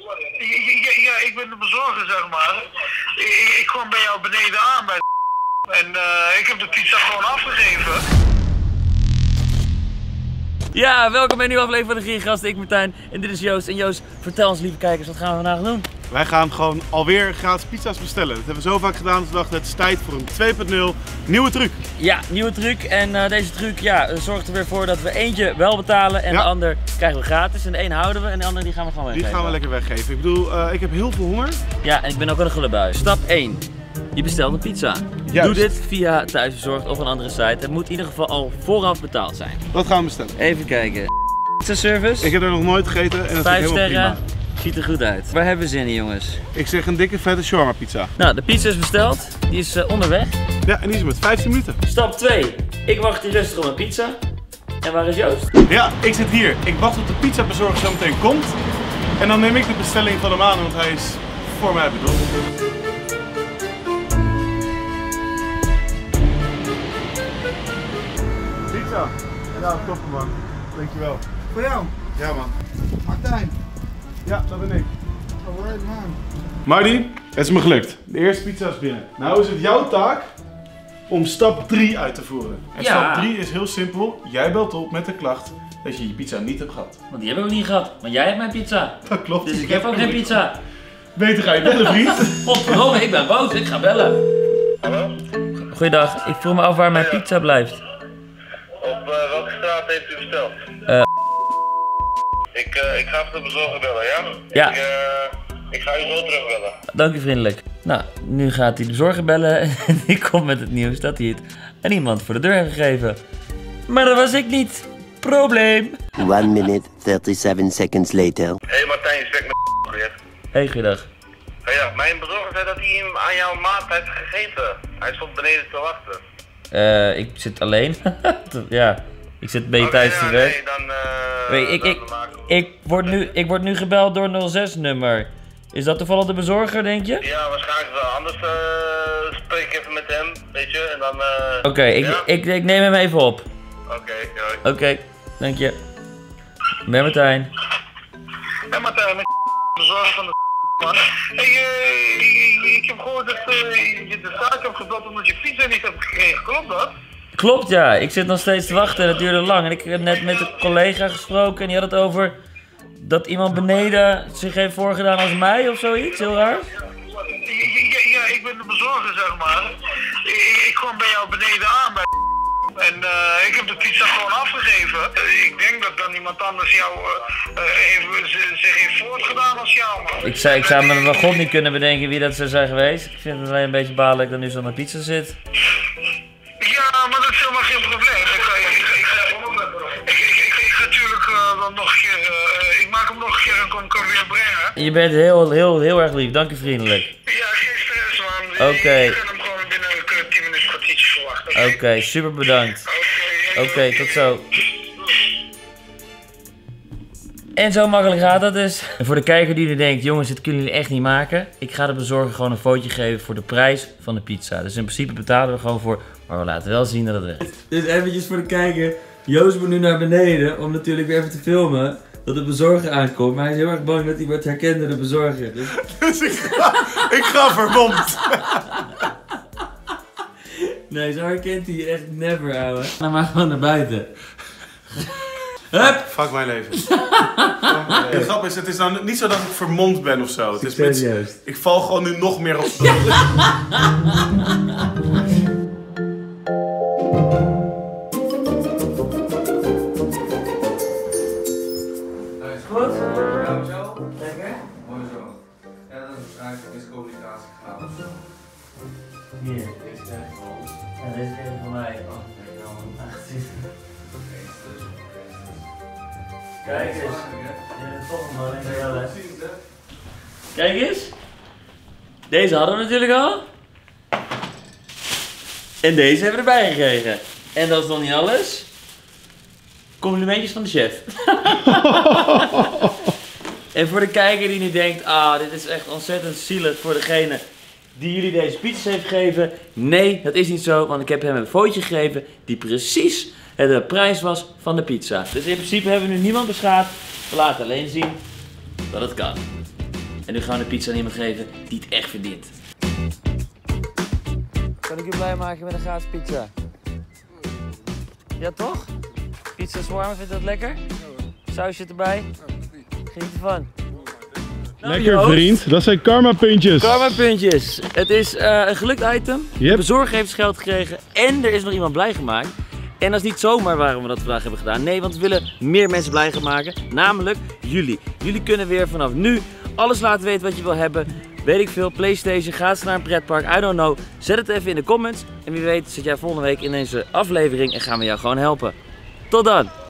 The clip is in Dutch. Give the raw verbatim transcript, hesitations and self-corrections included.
Ja, ja, ik ben de bezorger, zeg maar. Ik, ik kwam bij jou beneden aan bij en uh, ik heb de pizza gewoon afgegeven. Ja, welkom bij een nieuwe aflevering van de Giergasten. Ik Martijn en dit is Joost. En Joost, vertel ons lieve kijkers, wat gaan we vandaag doen? Wij gaan gewoon alweer gratis pizza's bestellen. Dat hebben we zo vaak gedaan dat we dachten het is tijd voor een twee punt nul nieuwe truc. Ja, nieuwe truc. En uh, deze truc ja, zorgt er weer voor dat we eentje wel betalen en ja. de ander krijgen we gratis. En de een houden we en de ander die gaan we gewoon weggeven. Die gaan we lekker weggeven. Ik bedoel, uh, ik heb heel veel honger. Ja, en ik ben ook aan de gullebuis. Stap één. Je bestelt een pizza. Juist. Doe dit via Thuisbezorgd of een andere site. Het moet in ieder geval al vooraf betaald zijn. Wat gaan we bestellen? Even kijken. Pizza service. Ik heb er nog nooit gegeten en dat Vijf is helemaal sterren. prima. Ziet er goed uit. Waar hebben we zin in, jongens? Ik zeg een dikke vette shawarma pizza. Nou, de pizza is besteld. Die is uh, onderweg. Ja, en die is met vijftien minuten. Stap twee. Ik wacht hier rustig op mijn pizza. En waar is Joost? Ja, ik zit hier. Ik wacht tot de pizzabezorger zo meteen komt. En dan neem ik de bestelling van hem aan, want hij is voor mij bedoeld. Pizza. Ja, top man. Dankjewel. Voor jou? Ja man. Martijn. Ja, dat ben ik. Alright man. Marty, het is me gelukt. De eerste pizza is binnen. Nou is het jouw taak om stap drie uit te voeren. En Ja. stap drie is heel simpel. Jij belt op met de klacht dat je je pizza niet hebt gehad. Want die hebben we ook niet gehad. Maar jij hebt mijn pizza. Dat klopt. Dus ik heb ook geen pizza. Beter ga je bellen, vriend. Godverdomme, ik ben boos. Ik ga bellen. Hallo? Goeiedag. Ik vroeg me af waar mijn pizza blijft. Op uh, welke straat heeft u besteld? Uh. Ik, uh, ik ga even de bezorger bellen, ja? Ja. Ik, uh, ik ga u zo terugbellen. Dank u vriendelijk. Nou, nu gaat hij de bezorger bellen en die komt met het nieuws dat hij het aan iemand voor de deur heeft gegeven. Maar dat was ik niet. Probleem. one minute, thirty-seven seconds later. Hé hey Martijn, je spreekt met weer. Hey, goeiedag. Hey, ja, mijn bezorger zei dat hij hem aan jouw maat heeft gegeven. Hij stond beneden te wachten. Uh, ik zit alleen. Ja, ik zit een beetje Okay, thuis te ja, werk. nee, dan, uh, Weet, ik, dan ik, maken we- ik, word nu, ik word nu gebeld door nul zes nummer. Is dat toevallig de bezorger, denk je? Ja, waarschijnlijk wel. Anders uh, spreek ik even met hem, weet je, en dan... Uh, Oké, okay, ik, ja? ik, ik neem hem even op. Oké, okay, Oké, okay, dank je. Ik ben Martijn. Ja, Martijn, met bezorger van de man. Hey, uh, ik heb gehoord dat uh, je de zaak hebt gebeld omdat je pizza niet hebt gekregen, klopt dat? Klopt, ja. Ik zit nog steeds te wachten en het duurde lang. En ik heb net met een collega gesproken en die had het over dat iemand beneden zich heeft voorgedaan als mij of zoiets. Heel raar. Ja, ja, ja, ik ben de bezorger, zeg maar. Ik, ik kwam bij jou beneden aan bij en uh, ik heb de pizza gewoon afgegeven. Uh, ik denk dat dan iemand anders jou uh, uh, heeft, zich heeft voortgedaan als jou, man. Ik zou, ik zou me bij God niet kunnen bedenken wie dat zou zijn geweest. Ik vind het alleen een beetje baal dat ik er nu zo aan mijn pizza zit. Ja, maar dat is helemaal geen probleem. Ik ga, ik, ik, ik, ik, ik, ik, ik ga natuurlijk uh, dan nog een keer, uh, ik maak hem nog een keer en kom ik hem weer brengen. Je bent heel, heel, heel erg lief. Dank u vriendelijk. Ja, geen stress, man. Oké. Okay. Ik ga hem gewoon binnen een tien minuten kwartiertje verwachten. Oké, okay, super bedankt. Oké, okay, okay, tot zo. En zo makkelijk gaat dat dus. En voor de kijker die nu denkt, jongens, dit kunnen jullie echt niet maken. Ik ga de bezorger gewoon een fotootje geven voor de prijs van de pizza. Dus in principe betalen we gewoon voor, maar we laten wel zien dat het werkt. Dus eventjes voor de kijker. Joost moet nu naar beneden om natuurlijk weer even te filmen dat de bezorger aankomt. Maar hij is heel erg bang dat hij wordt herkend door de bezorger. Dus, Dus ik ga, ik ga vermomd. Nee, zo herkent hij je echt never, ouwe. Nou maar gewoon naar buiten. Hup! Fuck mijn leven. De grap is, het is nou niet zo dat ik vermomd ben of zo. Het is met, ik val gewoon nu nog meer op de Goed? Ja, zo. Lekker? Mooi zo. Ja, dat is waarschijnlijk miscommunicatie gegaan of zo. Hier. Deze krijg ik van ons. En deze keer voor mij. Oh, ik kan hem achttien. Kijk eens. Je bent toch een man, ik wel, hè. Kijk eens. Deze hadden we natuurlijk al. En deze hebben we erbij gekregen. En dat is nog niet alles. Complimentjes van de chef. En voor de kijker die nu denkt, ah, dit is echt ontzettend zielig voor degene die jullie deze pizza's heeft gegeven. Nee, dat is niet zo, want ik heb hem een fotootje gegeven die precies de prijs was van de pizza. Dus in principe hebben we nu niemand beschadigd. We laten alleen zien dat het kan. En nu gaan we de pizza aan iemand geven die het echt verdient. Kan ik u blij maken met een gratis pizza? Ja toch? Pizza shawarma, vindt u dat lekker? Sausje erbij? Geniet ervan. Nou, Lekker Joost. vriend, dat zijn karma puntjes. Karma puntjes. Het is uh, een gelukt item. Yep. De bezorger heeft geld gekregen en er is nog iemand blij gemaakt. En dat is niet zomaar waarom we dat vandaag hebben gedaan. Nee, want we willen meer mensen blij gaan maken. Namelijk jullie. Jullie kunnen weer vanaf nu alles laten weten wat je wil hebben. Weet ik veel, PlayStation, ga eens naar een pretpark, I don't know. Zet het even in de comments. En wie weet zit jij volgende week in deze aflevering en gaan we jou gewoon helpen. Tot dan!